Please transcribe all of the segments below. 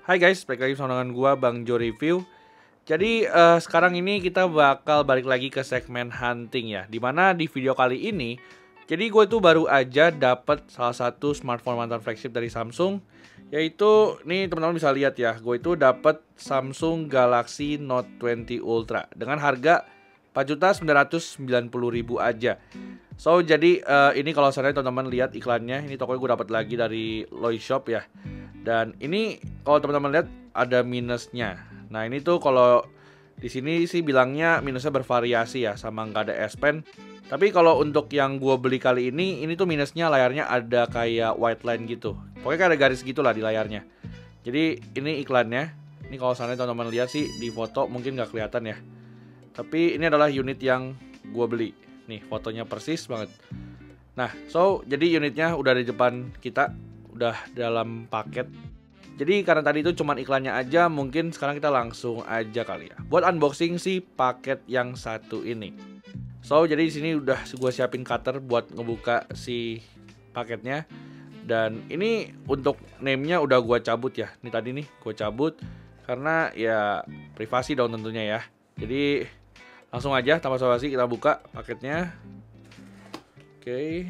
Hai guys, balik lagi sama dengan gua Bang Jo Review. Jadi sekarang ini kita bakal balik lagi ke segmen hunting ya. Dimana di video kali ini, jadi gue itu baru aja dapet salah satu smartphone mantan flagship dari Samsung. Yaitu, nih teman-teman bisa lihat ya, gue itu dapet Samsung Galaxy Note 20 Ultra dengan harga 4.990.000 aja. So jadi ini kalau saya teman-teman lihat iklannya, ini tokonya gue dapat lagi dari Loy Shop ya. Dan ini kalau teman-teman lihat ada minusnya. Nah ini tuh kalau di sini sih bilangnya minusnya bervariasi ya, sama nggak ada S Pen. Tapi kalau untuk yang gue beli kali ini tuh minusnya layarnya ada kayak white line gitu. Pokoknya kayak ada garis gitulah di layarnya. Jadi ini iklannya. Ini kalau seandainya teman-teman lihat sih di foto mungkin nggak kelihatan ya. Tapi ini adalah unit yang gue beli. Nih fotonya persis banget. Nah jadi unitnya udah di depan kita, udah dalam paket. Jadi karena tadi itu cuman iklannya aja, mungkin sekarang kita langsung aja kali ya buat unboxing si paket yang satu ini. Jadi di sini udah gue siapin cutter buat ngebuka si paketnya. Dan ini untuk name-nya udah gue cabut ya. Ini tadi nih gue cabut karena ya privasi dong tentunya ya. Jadi langsung aja tanpa basa-basi kita buka paketnya. Oke.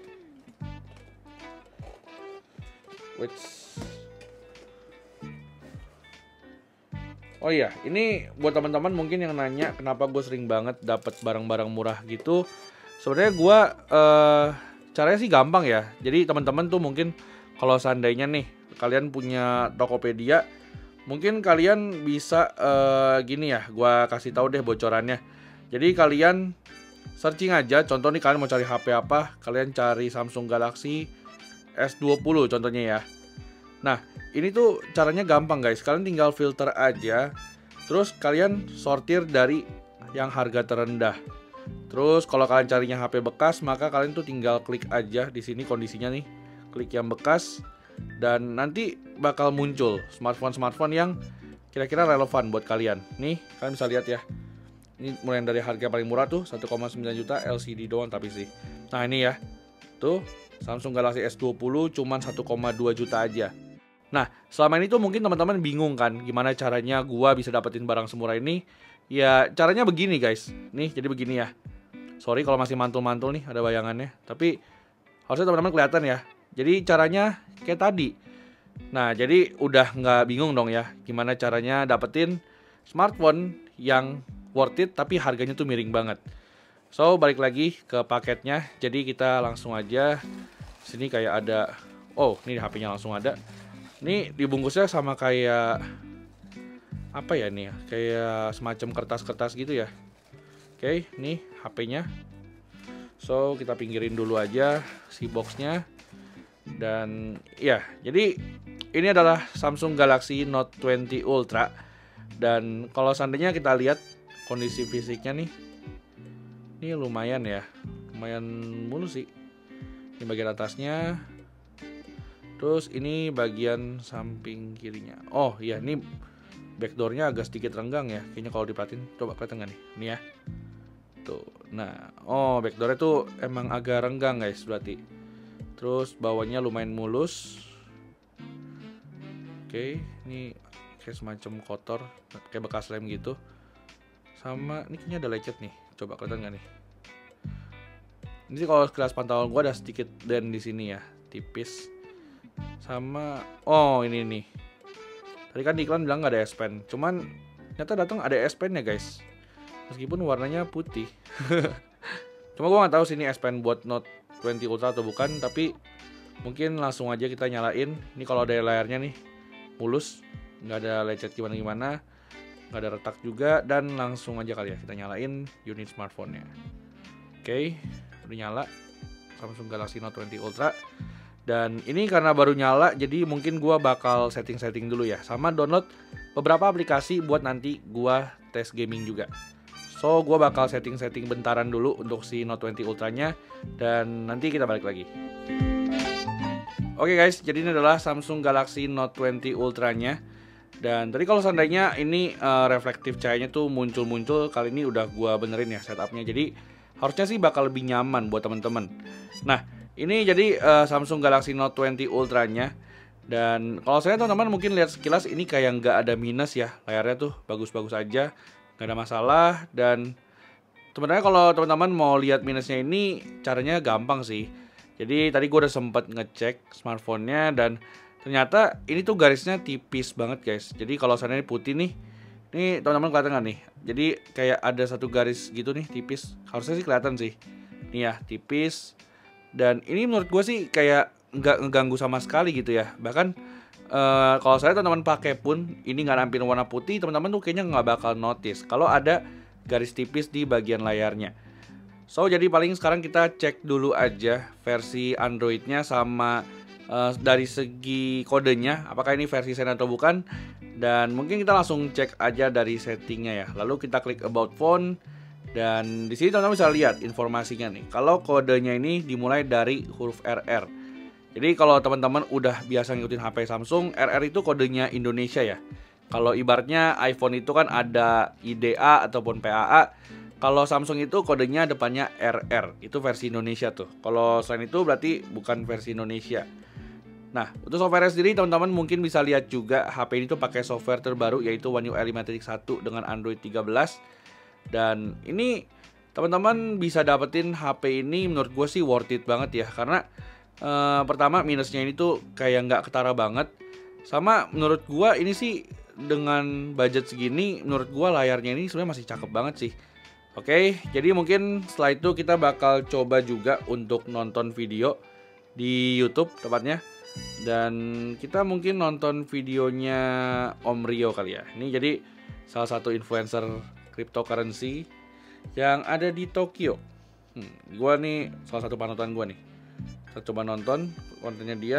Oh iya, ini buat teman-teman mungkin yang nanya kenapa gue sering banget dapat barang-barang murah gitu. Sebenarnya gue caranya sih gampang ya. Jadi teman-teman tuh mungkin kalau seandainya nih kalian punya Tokopedia, mungkin kalian bisa gini ya, gue kasih tahu deh bocorannya. Jadi kalian searching aja, contoh nih kalian mau cari HP apa, kalian cari Samsung Galaxy S20 contohnya ya. Nah, ini tuh caranya gampang guys. Kalian tinggal filter aja. Terus kalian sortir dari yang harga terendah. Terus kalau kalian carinya HP bekas, maka kalian tuh tinggal klik aja di sini kondisinya nih. Klik yang bekas dan nanti bakal muncul smartphone-smartphone yang kira-kira relevan buat kalian. Nih, kalian bisa lihat ya. Ini mulai dari harga paling murah tuh 1,9 juta LCD doang tapi sih. Nah, ini ya. Tuh, Samsung Galaxy S20 cuman 1,2 juta aja. Nah, selama ini tuh mungkin teman-teman bingung kan gimana caranya gua bisa dapetin barang semurah ini. Ya, caranya begini guys. Nih, jadi begini ya. Sorry kalau masih mantul-mantul nih, ada bayangannya. Tapi harusnya teman-teman kelihatan ya. Jadi caranya kayak tadi. Nah, jadi udah nggak bingung dong ya gimana caranya dapetin smartphone yang worth it tapi harganya tuh miring banget. Balik lagi ke paketnya. Jadi kita langsung aja. Sini kayak ada, oh ini HP-nya langsung ada. Ini dibungkusnya sama kayak apa ya nih ya? Kayak semacam kertas-kertas gitu ya. Oke, nih HP-nya. Kita pinggirin dulu aja si boxnya. Dan ya, jadi ini adalah Samsung Galaxy Note 20 Ultra. Dan kalau seandainya kita lihat kondisi fisiknya nih, ini lumayan ya, lumayan mulus sih. Ini bagian atasnya. Terus ini bagian samping kirinya. Oh iya, ini backdoornya agak sedikit renggang ya. Kayaknya kalau diperhatiin, coba kelihatan nggak nih? Ini ya. Tuh. Nah, oh backdoornya tuh emang agak renggang guys berarti. Terus bawahnya lumayan mulus. Oke, ini kayak semacam kotor, kayak bekas lem gitu. Sama, ini kayaknya ada lecet nih. Coba kelihatan nggak nih? Ini sih kalau sekilas pantauan gue ada sedikit dent di sini ya, tipis. Sama, oh ini nih. Tadi kan di iklan bilang nggak ada S Pen, cuman ternyata datang ada S Pen ya guys. Meskipun warnanya putih. Cuma gue nggak tahu sih ini S Pen buat Note 20 Ultra atau bukan, tapi mungkin langsung aja kita nyalain. Ini kalau ada layarnya nih mulus, nggak ada lecet gimana-gimana, nggak ada retak juga, dan langsung aja kali ya kita nyalain unit smartphone-nya. Oke, udah nyala Samsung Galaxy Note 20 Ultra. Dan ini karena baru nyala, jadi mungkin gua bakal setting-setting dulu ya, sama download beberapa aplikasi buat nanti gua tes gaming juga. Gua bakal setting-setting bentaran dulu untuk si Note 20 Ultra-nya, dan nanti kita balik lagi. Oke guys, jadi ini adalah Samsung Galaxy Note 20 Ultra-nya. Dan tadi kalau seandainya ini reflektif cahayanya tuh muncul-muncul, kali ini udah gua benerin ya setupnya. Jadi harusnya sih bakal lebih nyaman buat teman-teman. Nah, ini jadi Samsung Galaxy Note 20 Ultra-nya. Dan kalau saya teman-teman mungkin lihat sekilas ini kayak nggak ada minus ya, layarnya tuh bagus-bagus aja, nggak ada masalah. Dan sebenarnya kalau teman-teman mau lihat minusnya ini caranya gampang sih. Jadi tadi gue udah sempet ngecek smartphone-nya dan ternyata ini tuh garisnya tipis banget guys. Jadi kalau seandainya putih nih, ini teman-teman kelihatan nggak nih? Jadi kayak ada satu garis gitu nih tipis. Harusnya sih kelihatan sih. Nih ya tipis. Dan ini menurut gue sih kayak nggak ngeganggu sama sekali gitu ya. Bahkan kalau saya teman-teman pakai pun ini nggak nampilin warna putih, teman-teman tuh kayaknya nggak bakal notice kalau ada garis tipis di bagian layarnya. So jadi paling sekarang kita cek dulu aja versi Androidnya sama dari segi kodenya, apakah ini versi Zen atau bukan. Dan mungkin kita langsung cek aja dari settingnya ya. Lalu kita klik about phone. Dan di sini teman-teman bisa lihat informasinya nih. Kalau kodenya ini dimulai dari huruf RR. Jadi kalau teman-teman udah biasa ngikutin HP Samsung, RR itu kodenya Indonesia ya. Kalau ibaratnya iPhone itu kan ada IDA ataupun PAA. Kalau Samsung itu kodenya depannya RR. Itu versi Indonesia tuh. Kalau selain itu berarti bukan versi Indonesia. Nah, untuk software sendiri teman-teman mungkin bisa lihat juga HP ini tuh pakai software terbaru yaitu One UI 5.1 dengan Android 13. Dan ini teman-teman bisa dapetin HP ini menurut gue sih worth it banget ya. Karena pertama minusnya ini tuh kayak nggak ketara banget. Sama menurut gue ini sih dengan budget segini menurut gue layarnya ini sebenarnya masih cakep banget sih. Oke, jadi mungkin setelah itu kita bakal coba juga untuk nonton video di YouTube tepatnya. Dan kita mungkin nonton videonya Om Rio kali ya. Ini jadi salah satu influencer cryptocurrency yang ada di Tokyo. Gua nih salah satu panutan gua nih. Kita coba nonton kontennya dia.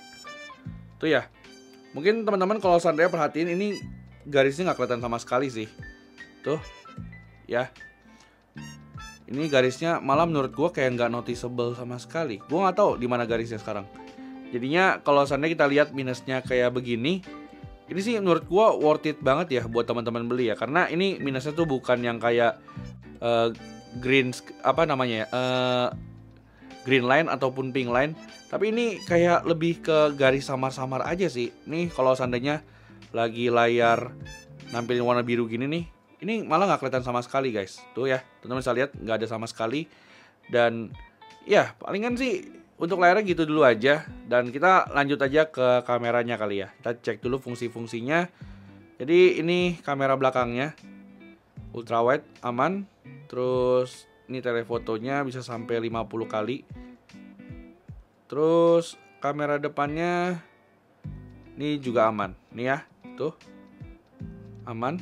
Tuh ya. Mungkin teman-teman kalau seandainya perhatiin ini garisnya nggak kelihatan sama sekali sih. Tuh. Ya. Ini garisnya malah menurut gua kayak nggak noticeable sama sekali. Gua nggak tahu di mana garisnya sekarang. Jadinya kalau seandainya kita lihat minusnya kayak begini, ini sih menurut gua worth it banget ya buat teman-teman beli ya. Karena ini minusnya tuh bukan yang kayak green green line ataupun pink line, tapi ini kayak lebih ke garis samar-samar aja sih. Nih kalau seandainya lagi layar nampilin warna biru gini nih, ini malah nggak kelihatan sama sekali guys. Tuh ya, teman-teman bisa lihat nggak ada sama sekali. Dan ya palingan sih untuk layarnya gitu dulu aja. Dan kita lanjut aja ke kameranya kali ya. Kita cek dulu fungsi-fungsinya. Jadi ini kamera belakangnya ultra wide aman. Terus ini telefotonya bisa sampai 50 kali. Terus kamera depannya ini juga aman. Nih ya, tuh aman.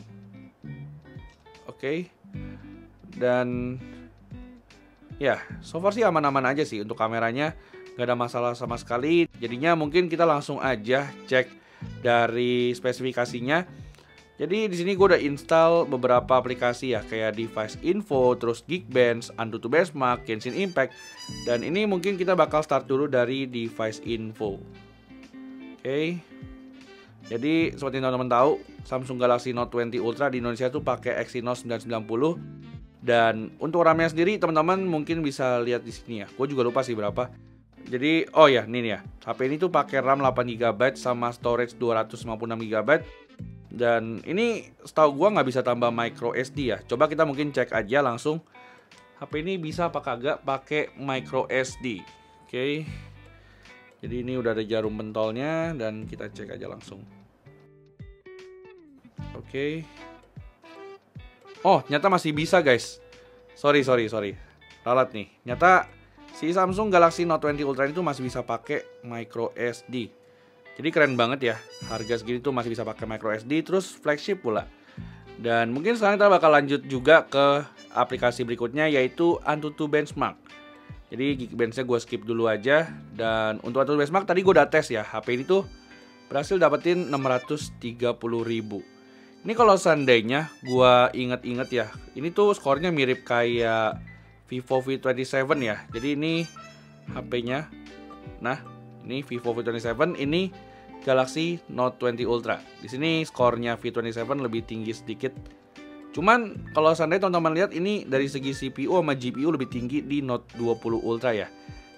Oke. Dan ya, so far sih aman-aman aja sih untuk kameranya, nggak ada masalah sama sekali. Jadinya mungkin kita langsung aja cek dari spesifikasinya. Jadi di sini gue udah install beberapa aplikasi ya, kayak Device Info, terus Geekbench, AnTuTu Benchmark, Genshin Impact. Dan ini mungkin kita bakal start dulu dari Device Info. Oke. Jadi seperti teman-teman tahu, Samsung Galaxy Note 20 Ultra di Indonesia tuh pakai Exynos 990. Dan untuk RAM-nya sendiri teman-teman mungkin bisa lihat di sini ya. Gue juga lupa sih berapa. Jadi oh ya, ini nih ya. HP ini tuh pakai RAM 8GB sama storage 256GB. Dan ini setahu gue nggak bisa tambah micro SD ya. Coba kita mungkin cek aja langsung. HP ini bisa apa kagak pakai micro SD. Oke. Jadi ini udah ada jarum pentolnya dan kita cek aja langsung. Oke. Oh, nyata masih bisa guys. Sorry. Ralat nih. Nyata si Samsung Galaxy Note 20 Ultra itu masih bisa pakai micro SD. Jadi keren banget ya. Harga segini tuh masih bisa pakai micro SD, terus flagship pula. Dan mungkin sekarang kita bakal lanjut juga ke aplikasi berikutnya yaitu AnTuTu Benchmark. Jadi Geekbench-nya gue skip dulu aja. Dan untuk AnTuTu Benchmark tadi gue udah tes ya. HP ini tuh berhasil dapetin 630.000. Ini kalau seandainya gua inget-inget ya, ini tuh skornya mirip kayak Vivo V27 ya. Jadi ini HP-nya. Nah, ini Vivo V27, ini Galaxy Note 20 Ultra. Di sini skornya V27 lebih tinggi sedikit. Cuman kalau seandainya teman-teman lihat ini dari segi CPU sama GPU lebih tinggi di Note 20 Ultra ya.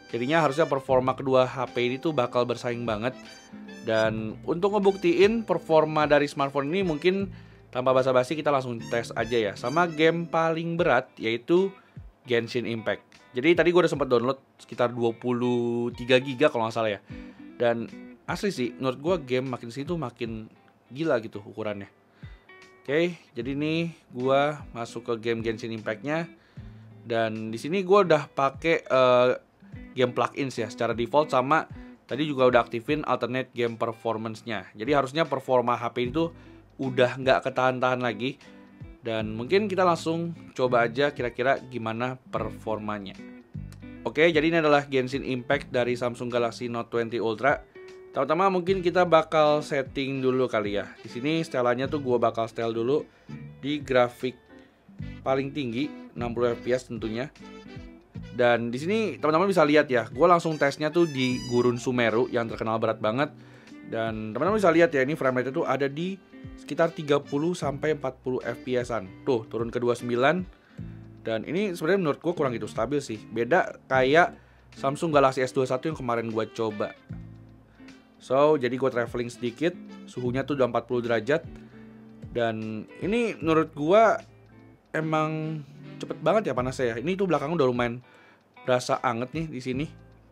Jadinya harusnya performa kedua HP ini tuh bakal bersaing banget. Dan untuk ngebuktiin performa dari smartphone ini, mungkin tanpa basa-basi kita langsung tes aja ya sama game paling berat, yaitu Genshin Impact. Jadi tadi gue udah sempat download sekitar 23 GB kalau nggak salah ya. Dan asli sih, menurut gue game makin sini tuh makin gila gitu ukurannya. Oke, jadi nih gue masuk ke game Genshin Impact-nya. Dan di sini gue udah pakai game plugins ya secara default, sama tadi juga udah aktifin alternate game performance-nya. Jadi harusnya performa HP itu udah nggak ketahan-tahan lagi. Dan mungkin kita langsung coba aja kira-kira gimana performanya. Oke, jadi ini adalah Genshin Impact dari Samsung Galaxy Note 20 Ultra. Pertama mungkin kita bakal setting dulu kali ya. Di sini setelannya tuh gue bakal setel dulu di grafik paling tinggi 60 fps tentunya. Dan di sini teman-teman bisa lihat ya, gue langsung tesnya tuh di Gurun Sumeru yang terkenal berat banget. Dan teman-teman bisa lihat ya, ini frame rate itu ada di sekitar 30 sampai 40 fps-an. Tuh, turun ke 29. Dan ini sebenarnya menurut gue kurang gitu stabil sih. Beda kayak Samsung Galaxy S21 yang kemarin gue coba. So, jadi gue traveling sedikit, suhunya tuh udah 40 derajat. Dan ini menurut gue emang cepet banget ya panasnya ya. Ini tuh belakang udah lumayan berasa anget nih di sini.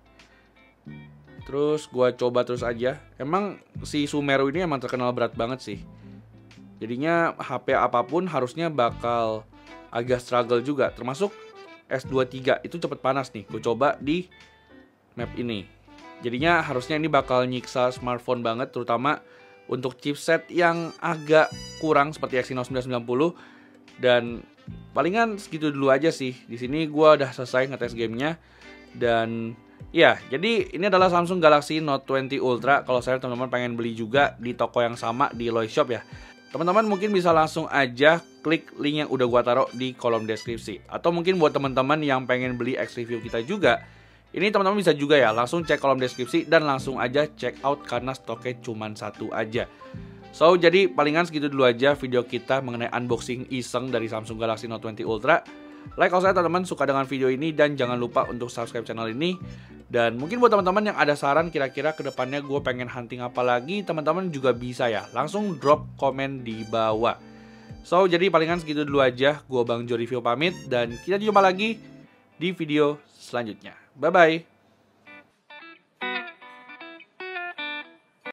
Terus gue coba terus aja. Emang si Sumeru ini emang terkenal berat banget sih. Jadinya HP apapun harusnya bakal agak struggle juga. Termasuk S23 itu cepet panas nih. Gue coba di map ini. Jadinya harusnya ini bakal nyiksa smartphone banget, terutama untuk chipset yang agak kurang seperti Exynos 990. Dan palingan segitu dulu aja sih. Di sini gue udah selesai ngetes gamenya. Dan ya, jadi ini adalah Samsung Galaxy Note 20 Ultra. Kalau saya teman-teman pengen beli juga di toko yang sama di Loy Shop ya, teman-teman mungkin bisa langsung aja klik link yang udah gua taruh di kolom deskripsi. Atau mungkin buat teman-teman yang pengen beli X review kita juga, ini teman-teman bisa juga ya langsung cek kolom deskripsi dan langsung aja check out karena stoknya cuma satu aja. So, jadi palingan segitu dulu aja video kita mengenai unboxing iseng dari Samsung Galaxy Note 20 Ultra. Like kalau saya teman-teman suka dengan video ini, dan jangan lupa untuk subscribe channel ini. Dan mungkin buat teman-teman yang ada saran kira-kira kedepannya gue pengen hunting apa lagi, teman-teman juga bisa ya langsung drop komen di bawah. So, jadi palingan segitu dulu aja. Gue Bang Jo Review pamit, dan kita jumpa lagi di video selanjutnya. Bye-bye.